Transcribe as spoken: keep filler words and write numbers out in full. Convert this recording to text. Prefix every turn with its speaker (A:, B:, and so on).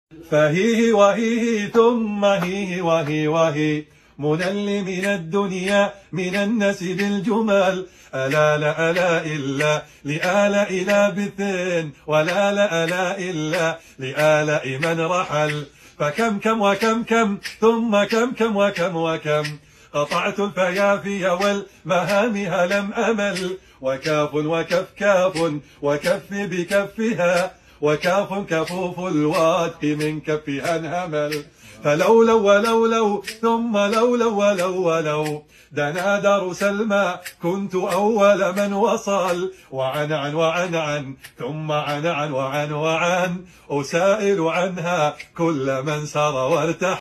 A: فهيه وهيه ثم هيه وهي وهي منل من الدنيا من الناس بالجمال ألا لا ألا إلا لآلاء لابثين ولا لا ألا إلا لآلاء من رحل فكم كم وكم كم ثم كم كم وكم وكم قطعت الفيافي والمهامها لم أمل وكاف وكف كاف وكف بكفها وكاف كفوف الوادق من كفها انهمل فلولو ولولو ثم لولو ولو ولو دنا دار سلمى كنت أول من وصل وعن عن وعن عن ثم عن عن وعن وعن أسائل عنها كل من سار وارتحل.